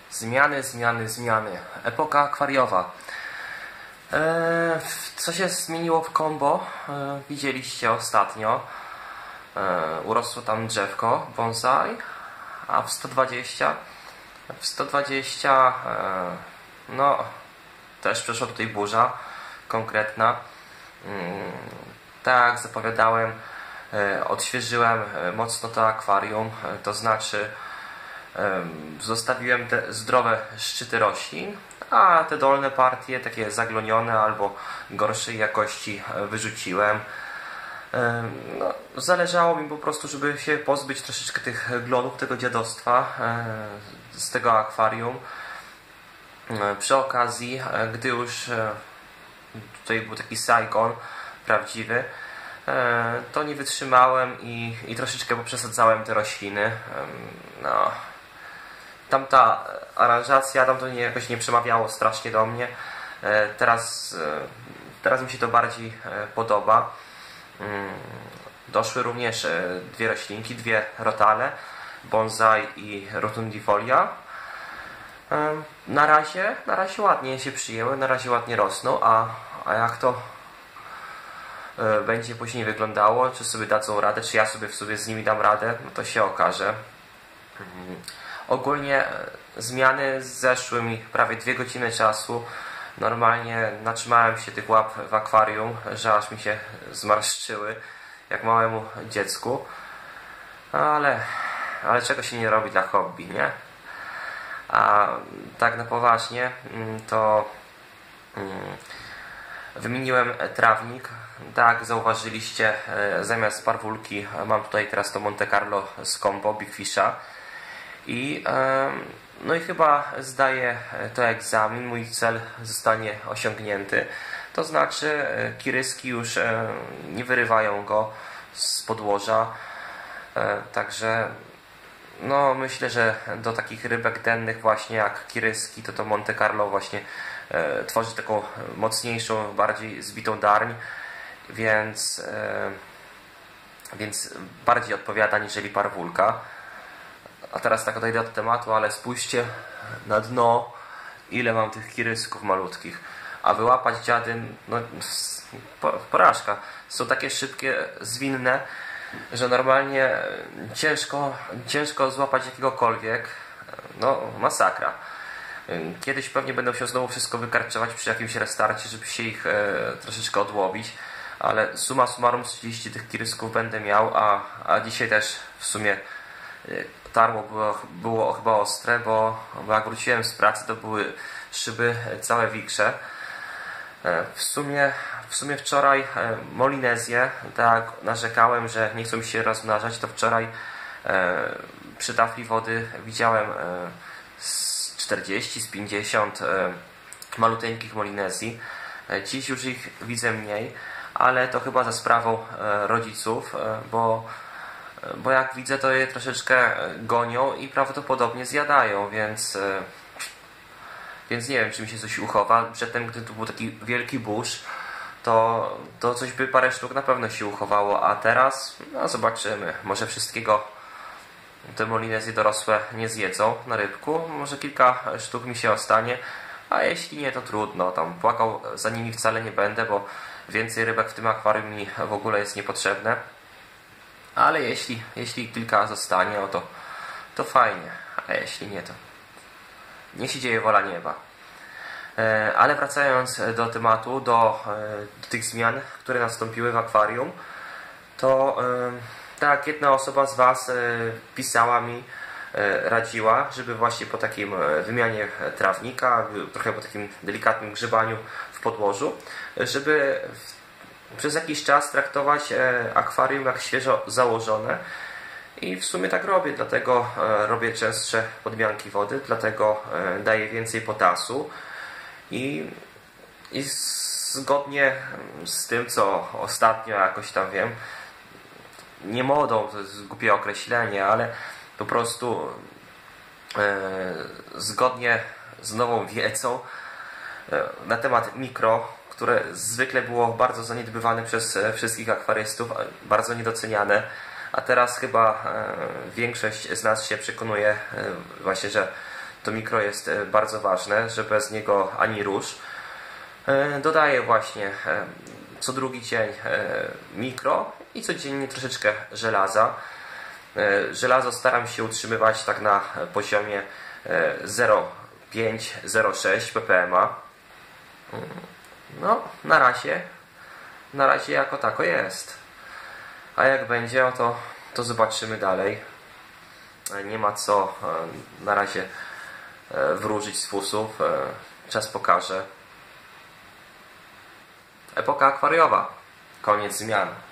Zmiany. Epoka akwariowa. Co się zmieniło w Combo? Widzieliście ostatnio. Urosło tam drzewko bonsai, a w 120 no też przeszła tutaj burza konkretna. Tak jak zapowiadałem, odświeżyłem mocno to akwarium, to znaczy zostawiłem te zdrowe szczyty roślin, a te dolne partie, takie zaglonione albo gorszej jakości, wyrzuciłem. No, zależało mi po prostu, żeby się pozbyć troszeczkę tych glonów, tego dziadostwa z tego akwarium. Przy okazji, gdy już tutaj był taki Saigon prawdziwy, to nie wytrzymałem i troszeczkę poprzesadzałem te rośliny. No, tamta aranżacja, tam to jakoś nie przemawiało strasznie do mnie. Teraz mi się to bardziej podoba. Doszły również dwie roślinki, dwie rotale, bonsai i rotundifolia. Na razie ładnie się przyjęły, na razie ładnie rosną, a jak to będzie później wyglądało, czy sobie dadzą radę, czy ja sobie z nimi dam radę, no to się okaże. Ogólnie zmiany zeszły mi prawie 2 godziny czasu. Normalnie natrzymałem się tych łap w akwarium, że aż mi się zmarszczyły, jak małemu dziecku. Ale czego się nie robi dla hobby, nie? A tak na poważnie, to wymieniłem trawnik. Tak, zauważyliście, zamiast parwulki mam tutaj teraz to Monte Carlo z Combo Big Fisha. No i chyba zdaję to egzamin, mój cel zostanie osiągnięty. To znaczy kiryski już nie wyrywają go z podłoża. Także no myślę, że do takich rybek dennych właśnie jak kiryski to Monte Carlo właśnie tworzy taką mocniejszą, bardziej zbitą darń, więc bardziej odpowiada niżeli parwulka. A teraz tak odejdę od tematu, ale spójrzcie na dno, ile mam tych kirysków malutkich. A wyłapać dziady, no porażka. Są takie szybkie, zwinne, że normalnie ciężko złapać jakiegokolwiek. No masakra. Kiedyś pewnie będę musiał znowu wszystko wykarczować przy jakimś restarcie, żeby się ich troszeczkę odłowić. Ale summa summarum 30 tych kirysków będę miał, a dzisiaj też w sumie tarło było chyba ostre, bo jak wróciłem z pracy, to były szyby całe wikrze. W sumie wczoraj molinezję, tak narzekałem, że nie chcą mi się rozmnażać, to wczoraj przy tafli wody widziałem z 40, z 50 maluteńkich molinezji. Dziś już ich widzę mniej, ale to chyba za sprawą rodziców, bo jak widzę, to je troszeczkę gonią i prawdopodobnie zjadają, więc nie wiem, czy mi się coś uchowa. Przedtem, gdy tu był taki wielki burz, to coś by parę sztuk na pewno się uchowało, a teraz no zobaczymy. Może wszystkiego te molinezje dorosłe nie zjedzą na rybku, może kilka sztuk mi się ostanie, a jeśli nie, to trudno. Tam płakał za nimi wcale nie będę, bo więcej rybek w tym akwarium mi w ogóle jest niepotrzebne. Ale jeśli kilka zostanie, to fajnie, a jeśli nie, to nie się dzieje wola nieba. Ale wracając do tematu, do tych zmian, które nastąpiły w akwarium, to tak, jedna osoba z Was pisała mi, radziła, żeby właśnie po takim wymianie trawnika, trochę po takim delikatnym grzebaniu w podłożu, żeby przez jakiś czas traktować akwarium jak świeżo założone. I w sumie tak robię, dlatego robię częstsze podmianki wody, dlatego daję więcej potasu i zgodnie z tym, co ostatnio jakoś tam wiem, nie modą, to jest głupie określenie, ale po prostu zgodnie z nową wiedzą na temat mikro, które zwykle było bardzo zaniedbywane przez wszystkich akwarystów, bardzo niedoceniane, a teraz chyba większość z nas się przekonuje właśnie, że to mikro jest bardzo ważne, że bez niego ani rusz. Dodaję właśnie co drugi dzień mikro i codziennie troszeczkę żelaza. Żelazo staram się utrzymywać tak na poziomie 0,5-0,6 ppm. No, na razie jako tako jest. A jak będzie, to zobaczymy dalej. Nie ma co na razie wróżyć z fusów. Czas pokaże. Epoka akwariowa. Koniec zmian.